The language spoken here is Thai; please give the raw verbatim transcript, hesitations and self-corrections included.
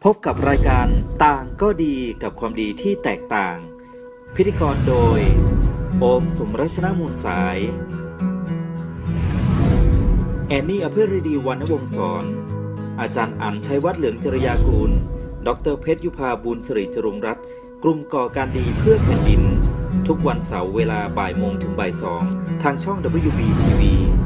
พบกับรายการต่างก็ดีกับความดีที่แตกต่างพิธีกรโดยโอมสุมรัชนมูลสายแอนนี่อภิรดีวรรณวงศ์สอนอาจารย์อั๋นชัยวัฒน์เหลืองจริยากูลดรเพชรยุพาบุญสิริจรุงรัตน์กลุ่มก่อการดีเพื่อแผ่นดินทุกวันเสาร์เวลาบ่ายโมงถึงบ่ายสองทางช่อง ดับเบิลยู บี ที วี